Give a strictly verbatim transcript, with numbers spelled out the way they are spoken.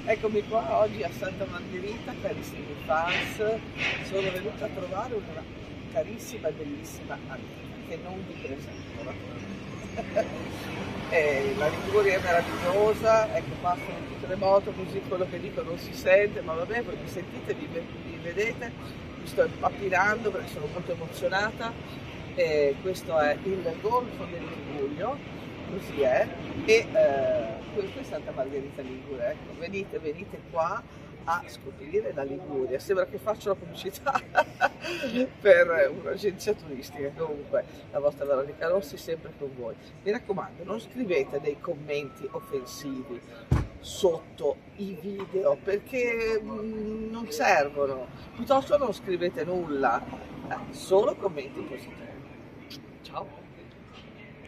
Eccomi qua oggi a Santa Margherita, carissimi fans, sono venuta a trovare una carissima e bellissima amica che non vi presento naturalmente. Eh, la Liguria è meravigliosa, ecco qua sono tutte le moto, così quello che dico non si sente, ma vabbè, voi mi sentite, mi, mi vedete, mi sto impappinando perché sono molto emozionata. Eh, questo è il Golfo del Ligurio, così è, e eh, questo è Santa Margherita Ligure. Ecco, venite, venite qua a scoprire la Liguria. Sembra che faccio la pubblicità per un'agenzia turistica. Comunque la vostra Veronica Rossi sempre con voi. Mi raccomando, non scrivete dei commenti offensivi sotto i video perché mh, non servono, piuttosto non scrivete nulla, eh, solo commenti positivi. Ciao.